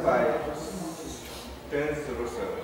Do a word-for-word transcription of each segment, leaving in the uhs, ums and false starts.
started by ten zero seven.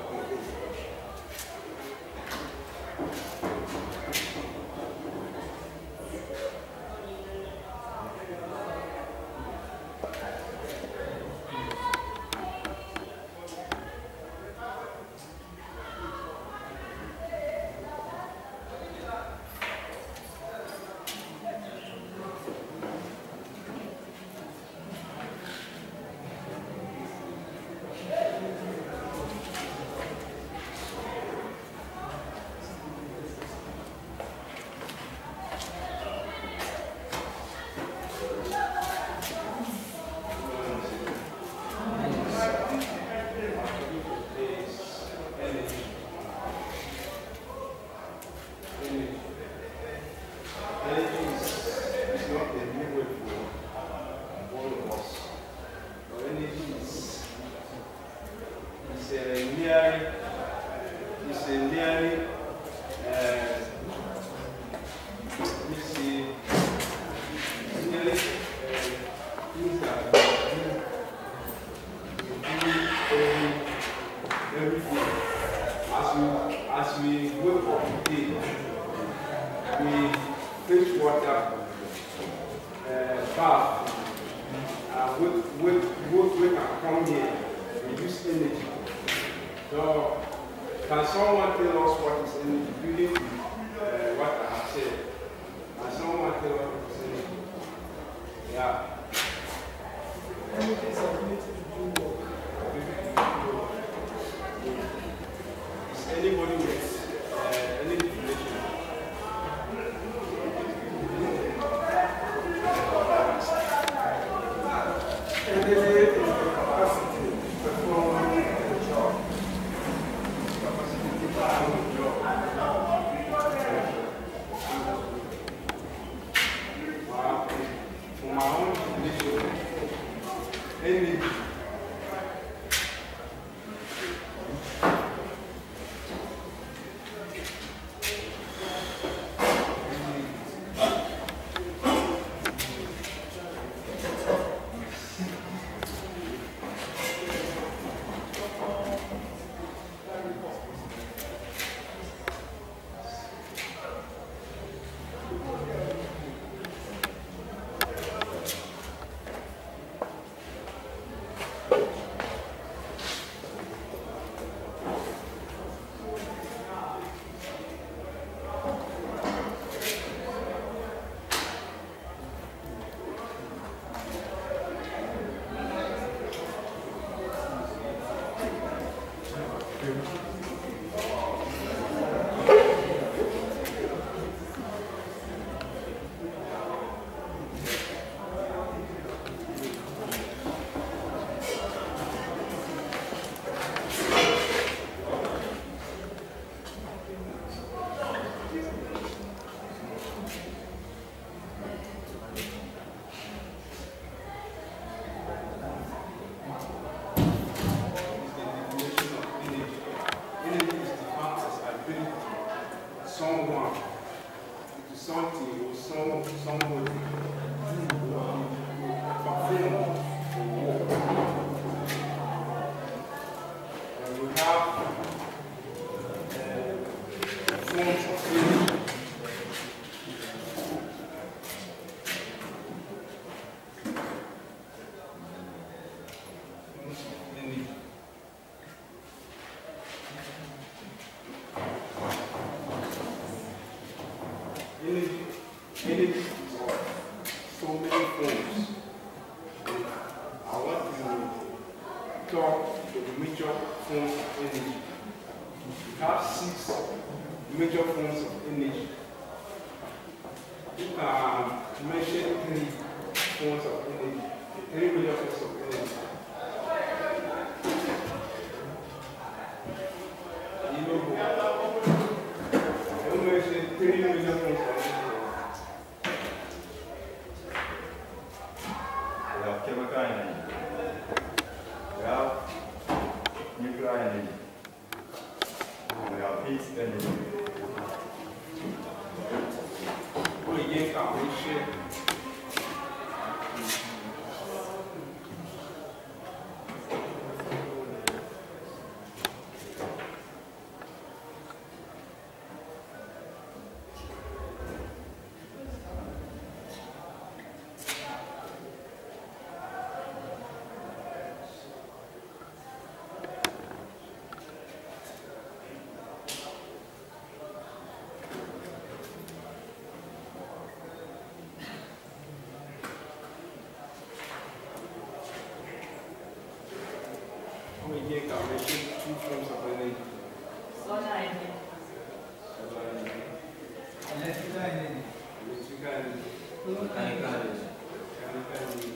We here can mention two forms of energy. Solar energy. Solar energy. Electrical energy. Electrical energy. Mechanical energy. Mechanical energy.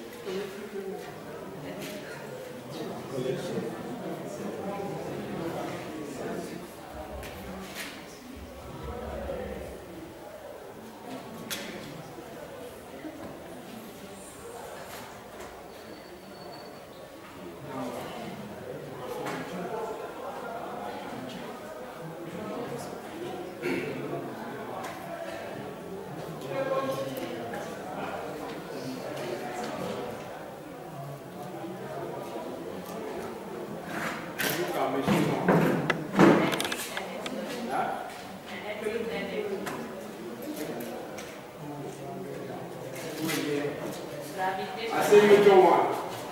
I say you don't want.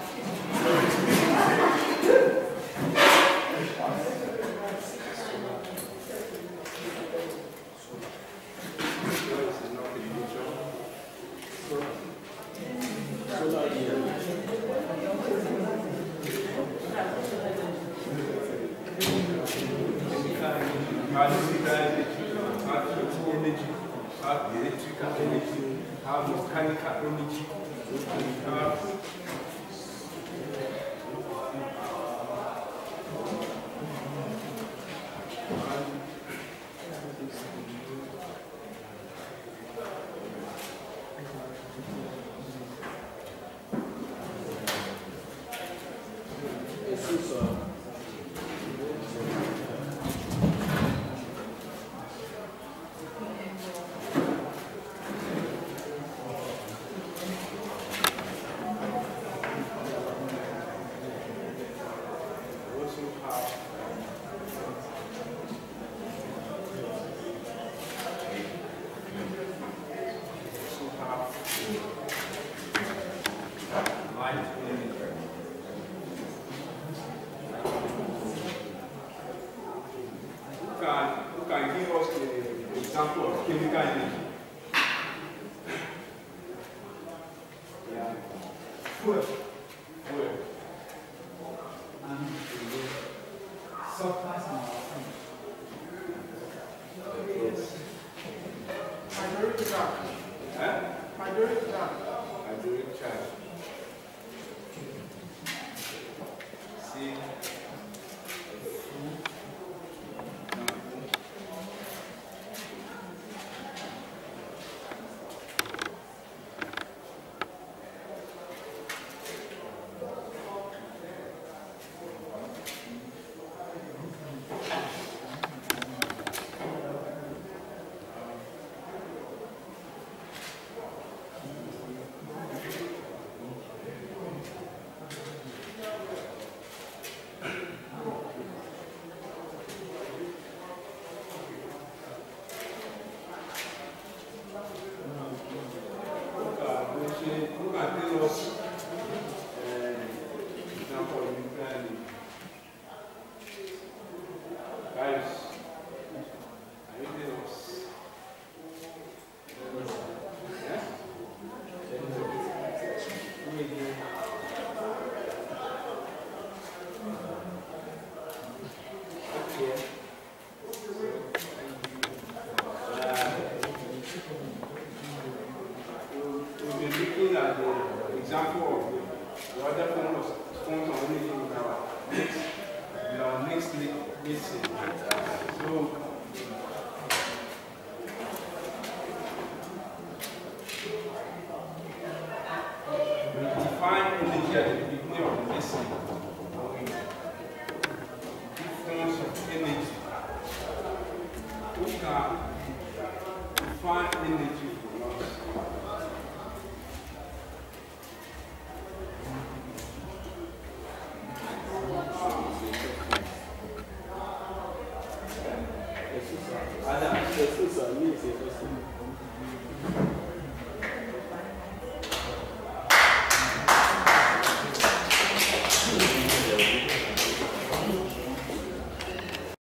Electrical energy, have mechanical energy, have example of chemical energy. Yeah. Fuel. Fuel. And substance and Yes. Hydraulic charge. Huh? Hydraulic charge. Hydraulic charge. See? Who can tell us an example of nuclear energy? Guys, can you tell us? Yeah? Who is here? Okay. We'll be looking at the example of the, the other form of forms of energy in our next, in our next lesson. So, we define energy at the beginning of the lesson. Forms of energy. Who can define energy for us? Adam, Jesus, me, Jesus.